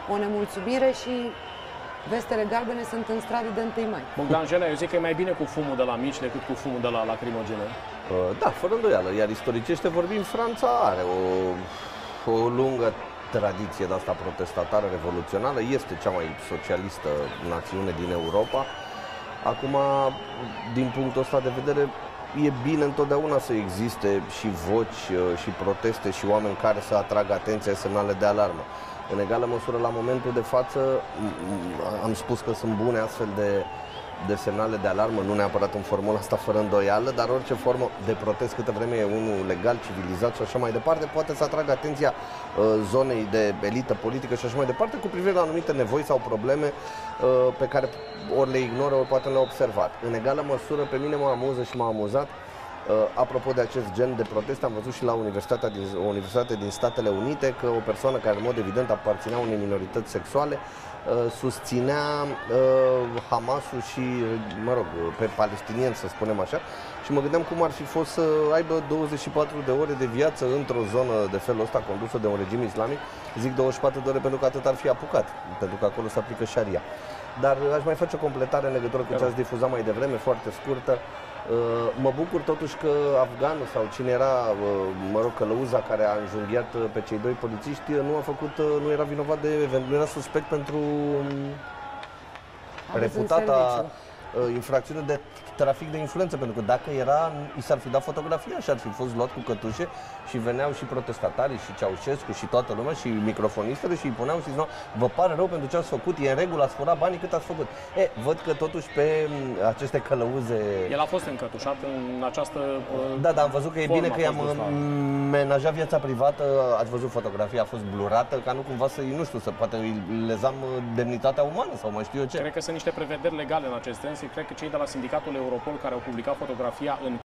o nemulțumire și vestele galbene sunt în stradă de 1 mai. Bogdan Jelea, eu zic că e mai bine cu fumul de la mici decât cu fumul de la lacrimogene. Da, fără îndoială. Iar istoricește vorbind, Franța are o lungă tradiție de asta protestatară revoluționară. Este cea mai socialistă națiune din Europa. Acum, din punctul ăsta de vedere, e bine întotdeauna să existe și voci și proteste și oameni care să atragă atenția, semnale de alarmă. În egală măsură, la momentul de față, am spus că sunt bune astfel de semnale de alarmă, nu neapărat în formula asta fără îndoială, dar orice formă de protest, câtă vreme e unul legal, civilizat și așa mai departe, poate să atragă atenția zonei de elită politică și așa mai departe, cu privire la anumite nevoi sau probleme pe care ori le ignoră, ori poate le-au observat. În egală măsură, pe mine mă amuză și m-a amuzat, apropo de acest gen de protest, am văzut și la o universitate din Statele Unite că o persoană care în mod evident aparținea unei minorități sexuale susținea Hamasul și, mă rog, pe palestinieni, să spunem așa, și mă gândeam cum ar fi fost să aibă 24 de ore de viață într-o zonă de felul ăsta condusă de un regim islamic. Zic 24 de ore pentru că atât ar fi apucat, pentru că acolo se aplică șaria. Dar aș mai face o completare în legătură cu ce ați difuzat mai devreme, foarte scurtă. Mă bucur totuși că afganul sau cine era, mă rog, călăuza care a înjunghiat pe cei doi polițiști nu era vinovat nu era suspect pentru reputata infracțiune de trafic de influență, pentru că dacă era, i s-ar fi dat fotografia și ar fi fost luat cu cătușe și veneau și protestatarii și Ceaușescu și toată lumea și microfonistele și îi puneau și ziceau, vă pare rău pentru ce ați făcut, e în regulă, ați furat banii, cât ați făcut. Văd că totuși pe aceste călăuze... El a fost încătușat în această Da, dar am văzut că e bine că i-am menajat viața privată, ați văzut fotografia, a fost blurată, ca nu cumva să, nu știu, să poate lezam demnitatea umană sau mai știu eu ce. Cred că sunt niște prevederi legale în acest sens. Cred că cei de la sindicatul Europol care au publicat fotografia în